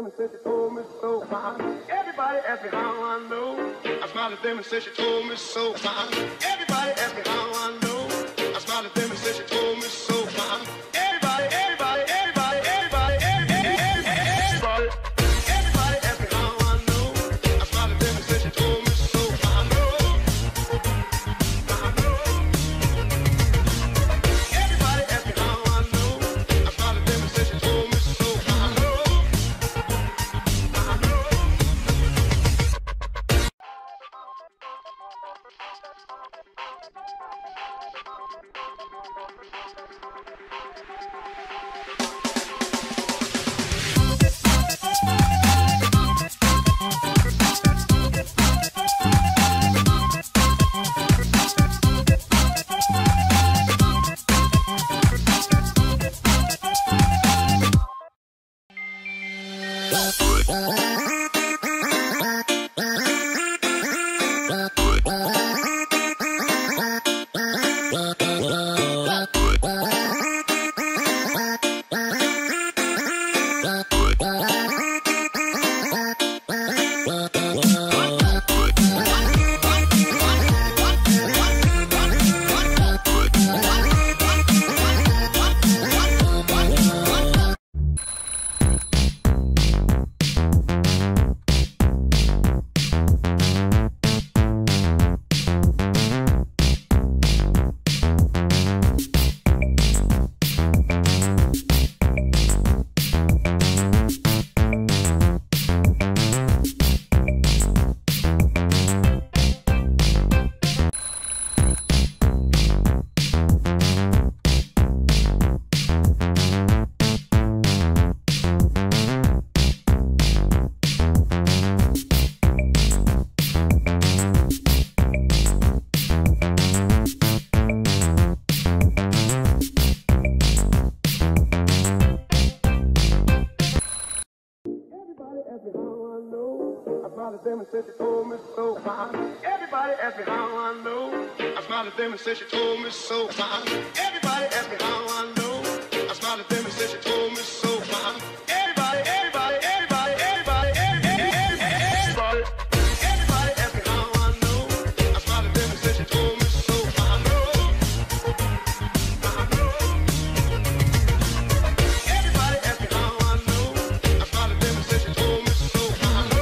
and said she told me so. Everybody asked me how I know. I smiled at them and said she told me so. Everybody asked me how I know. I smiled at them and said she told me so. Everybody asked me how I know. I smiled at them and said she told me so. I know. Everybody asked me how I know. I smiled at them and said she told me so. I know. Them and said she told me so. Everybody asked me how I know. I smiled at them and said she told me so. Everybody asked me how I know. I smiled at them and said she told me so. Everybody asked me how I know. I smiled at them and said she told me so. I know. Everybody asked me how I know. I smiled at them and said she told me so. I know.